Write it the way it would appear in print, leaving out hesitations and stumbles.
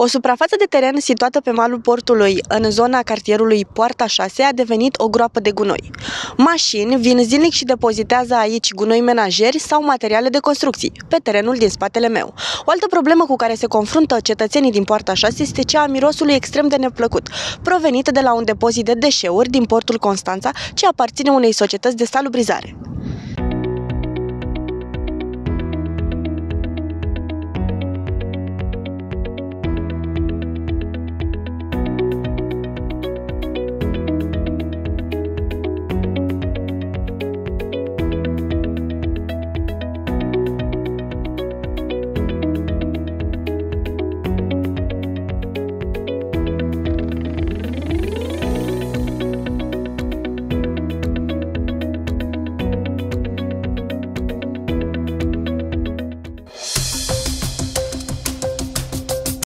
O suprafață de teren situată pe malul portului, în zona cartierului Poarta 6, a devenit o groapă de gunoi. Mașini vin zilnic și depozitează aici gunoi menajeri sau materiale de construcții, pe terenul din spatele meu. O altă problemă cu care se confruntă cetățenii din Poarta 6 este cea a mirosului extrem de neplăcut, provenit de la un depozit de deșeuri din portul Constanța, ce aparține unei societăți de salubrizare.